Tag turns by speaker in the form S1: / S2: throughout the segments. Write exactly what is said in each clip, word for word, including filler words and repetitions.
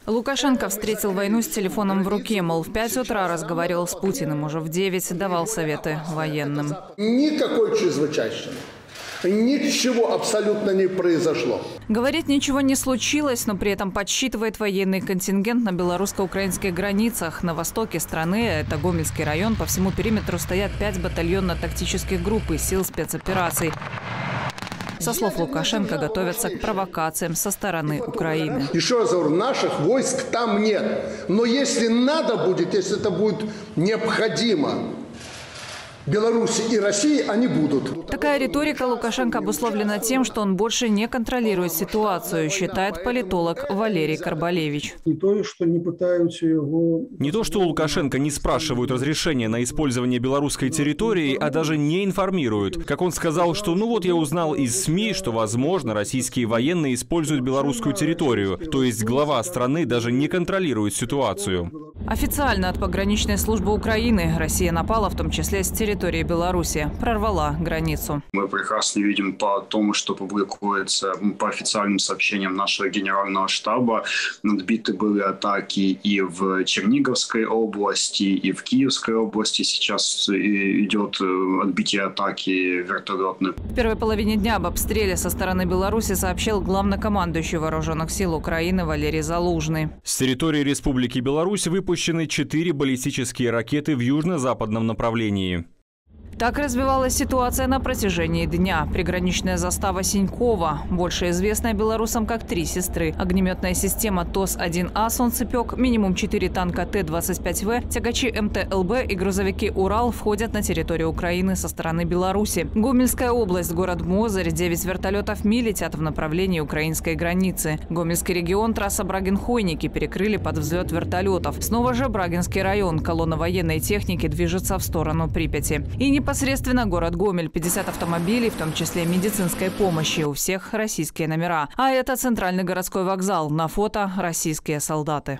S1: Лукашенко встретил войну с телефоном в руке, мол, в пять утра разговаривал с Путиным, уже в девять давал советы военным.
S2: Никакой чрезвычайности. Ничего абсолютно не произошло.
S1: Говорит, ничего не случилось, но при этом подсчитывает военный контингент на белорусско-украинских границах. На востоке страны, это Гомельский район, по всему периметру стоят пять батальонно-тактических групп и сил спецопераций. Со слов Лукашенко, готовятся к провокациям со стороны Украины.
S2: Еще раз говорю, наших войск там нет. Но если надо будет, если это будет необходимо, Беларуси и России, они будут.
S1: Такая риторика Лукашенко обусловлена тем, что он больше не контролирует ситуацию, считает политолог Валерий Карбалевич.
S3: Не то, что не пытаются его...
S4: Не то, что у Лукашенко не спрашивают разрешения на использование белорусской территории, а даже не информируют. Как он сказал, что ну вот я узнал из СМИ, что, возможно, российские военные используют белорусскую территорию. То есть глава страны даже не контролирует ситуацию.
S1: Официально от пограничной службы Украины Россия напала, в том числе с территории Беларуси, прорвала границу.
S5: Мы прекрасно видим по тому, что публикуется по официальным сообщениям нашего генерального штаба. Отбиты были атаки и в Черниговской области, и в Киевской области. Сейчас идет отбитие атаки вертолетной.
S1: В первой половине дня об обстреле со стороны Беларуси сообщил главнокомандующий вооруженных сил Украины Валерий Залужный.
S4: С территории Республики Беларусь выпущены четыре баллистические ракеты в южно-западном направлении.
S1: Так развивалась ситуация на протяжении дня. Приграничная застава Синькова, больше известная белорусам как «Три сестры». Огнеметная система ТОС один А «Солнцепек», минимум четыре танка Т двадцать пять В, тягачи М Т Л Б и грузовики «Урал» входят на территорию Украины со стороны Беларуси. Гомельская область, город Мозырь, девять вертолетов Ми летят в направлении украинской границы. Гомельский регион, трасса Брагин-Хойники перекрыли под взлет вертолетов. Снова же Брагинский район, колонна военной техники движется в сторону Припяти. И не Непосредственно город Гомель, пятьдесят автомобилей, в том числе медицинской помощи, у всех российские номера. А это центральный городской вокзал, на фото российские солдаты.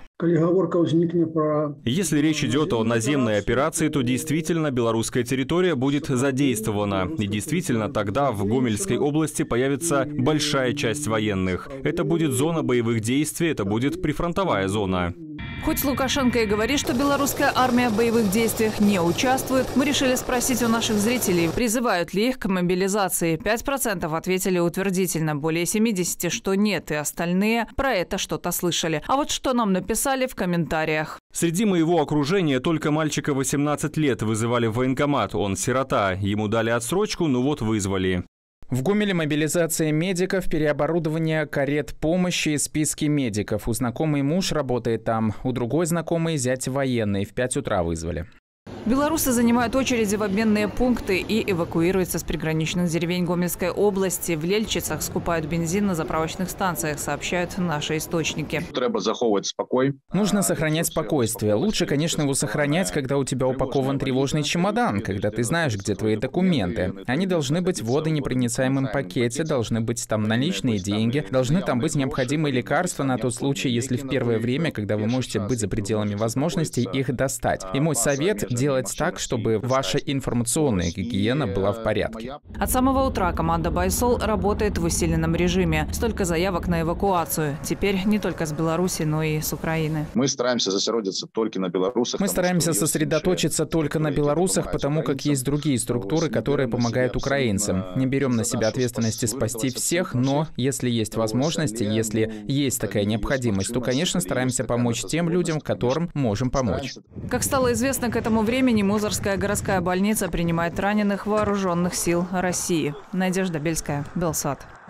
S4: Если речь идет о наземной операции, то действительно белорусская территория будет задействована. И действительно тогда в Гомельской области появится большая часть военных. Это будет зона боевых действий, это будет прифронтовая зона.
S1: Хоть Лукашенко и говорит, что белорусская армия в боевых действиях не участвует, мы решили спросить у наших зрителей, призывают ли их к мобилизации. пять процентов ответили утвердительно, более семидесяти, что нет, и остальные про это что-то слышали. А вот что нам написали в комментариях.
S4: Среди моего окружения только мальчика восемнадцати лет вызывали в военкомат. Он сирота, ему дали отсрочку, ну вот вызвали.
S6: В Гомеле мобилизация медиков, переоборудование карет помощи и списки медиков. У знакомый муж работает там, у другой знакомый зять военный. В пять утра вызвали.
S1: Белорусы занимают очереди в обменные пункты и эвакуируются с приграничных деревень Гомельской области. В Лельчицах скупают бензин на заправочных станциях, сообщают наши источники.
S7: Треба заховывать спокой.
S6: Нужно сохранять спокойствие. Лучше, конечно, его сохранять, когда у тебя упакован тревожный чемодан, когда ты знаешь, где твои документы. Они должны быть в водонепроницаемом пакете, должны быть там наличные деньги, должны там быть необходимые лекарства на тот случай, если в первое время, когда вы можете быть за пределами возможностей, их достать. И мой совет – делать так, чтобы ваша информационная гигиена была в порядке.
S1: От самого утра команда «Байсол» работает в усиленном режиме. Столько заявок на эвакуацию. Теперь не только с Беларуси, но и с Украины.
S7: Мы стараемся сосредоточиться только на белорусах.
S6: Мы стараемся сосредоточиться только на белорусах, потому как есть другие структуры, которые помогают украинцам. Не берем на себя ответственности спасти всех, но если есть возможности, если есть такая необходимость, то, конечно, стараемся помочь тем людям, которым можем помочь.
S1: Как стало известно к этому времени, Мозырская городская больница принимает раненых вооруженных сил России. Надежда Бельская, Белсат.